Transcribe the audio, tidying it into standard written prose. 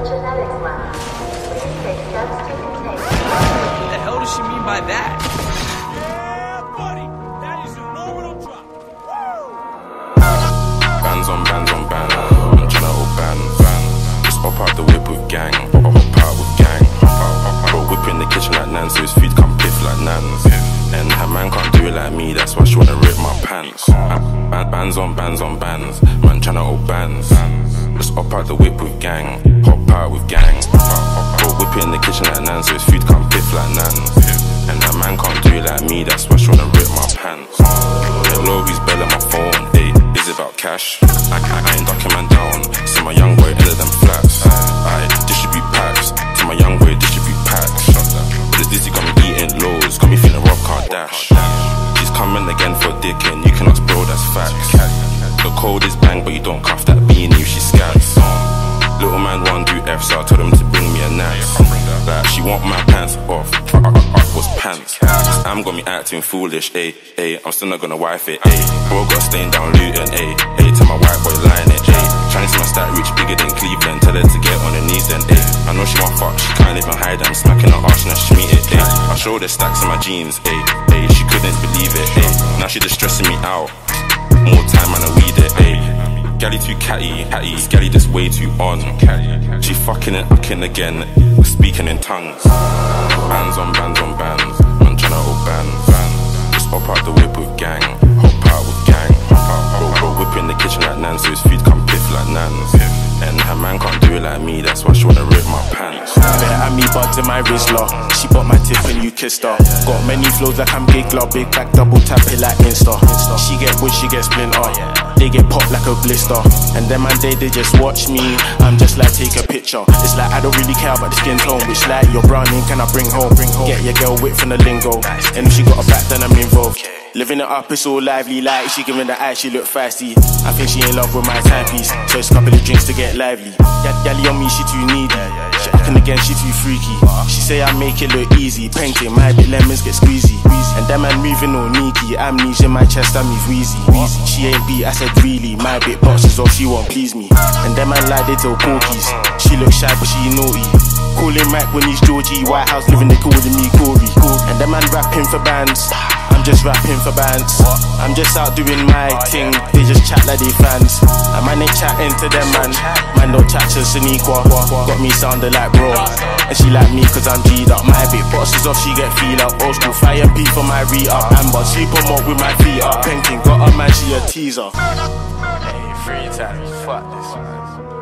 genetics lab. Please take steps to contain. What the hell does she mean by that? Yeah, buddy, that is a nominal drop. Bands on bands on bands, I'm tryna hold bands. Just hop out the whip with gang, hop out with gang. Bro, whip in the kitchen like Nan, so his feet come piff like Nan's. And her man can't do it like me, that's why she wanna rip my pants. Bands on bands on bands, man tryna hold bands. Just hop out the whip with gang, hop out with gang. Bro, whip it in the kitchen like Nan, so his feet come piff like Nan's. And her man can't do it like me, that's why she wanna rip my pants. Hello, who's belling my phone? Hey, is it about cash? I ain't ducking man down. See my young boy into them flats. I distribute packs. To my young boy distribute packs. But this dizzy got me eating loads, got me feeling rough, can't dash. She's coming again for dick and you can ask bro, that's facts. The code is bang, but you don't cuff that beanie if she scats. Little man won't do F, so I told him to bring me a nice. Like she want my pants off, was pants. I'm got me acting foolish, ayy, I'm still not gonna wife it, ayy. Bro got staying down Luton, ayy, tell my white boy lying it, ayy. Trying to see my stat reach bigger than Cleveland, tell her to get on her knees then, ayy. I know she want fuck, she can't even hide, I'm smacking her arse and she meet it, ayy. I showed her stacks in my jeans, ayy, she couldn't believe it, ayy. Now she just stressing me out, more time and I weed it, ayy. Gally too catty, Gally just way too on. She fucking and ucking again, speaking in tongues. Bands on bands on bands, man tryna hold bands. Just hop out the whip with gang, hop out with gang. Bro, whip in the kitchen like Nan, so his feet come piff like Nan's. And her man can't do it like me, that's why she wanna rip my pants. Better at me buds in my Rizla. She bought my tip and you kissed her. Got many flows like I'm Giggler, big back double tap it like Insta. She get wood, she get splinter. They get popped like a blister. And them man they just watch me. I'm just like take a picture. It's like I don't really care about the skin tone. Which like your brown ink can I bring home? Get your girl wit from the lingo. And if she got a back then I'm involved. Living it up, it's all lively, like she giving the eye, she look feisty. I think she in love with my timepiece, so it's a couple of drinks to get lively. Gally on me, she too needy. She acting again, she too freaky. She say I make it look easy, painting my bit lemons get squeezy. And that man moving all neaky, amnesia in my chest, I'm wheezy. She ain't beat, I said really, my bit boxes off, she won't please me. And that man like they tell porkies, she look shy but she naughty. Calling Mike when he's Georgie, White House living, they calling me Corey. And that man rapping for bands, I'm just rapping for bands. I'm just out doing my thing, they just chat like they fans. And man ain't chatting to them man, man don't chat to Saniqua. Got me sounding like bro, and she like me cause I'm G'd up. My big boxes off, she get feel up. Old school fire and P for my re-up. Amber, super mode with my feet up. Painting, got a man, she a teaser. Hey, free time, fuck this man.